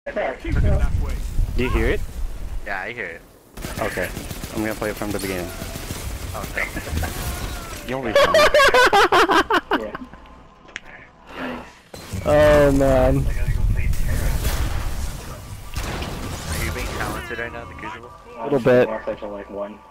Keep it that way. Do you hear it? Yeah, I hear it. Okay. I'm gonna play it from the beginning. Oh, no. You'll be fine. Yeah. Yikes. Oh man. I gotta go play Terra. Are you being talented right now in the Crucible? A little bit. Section like 1.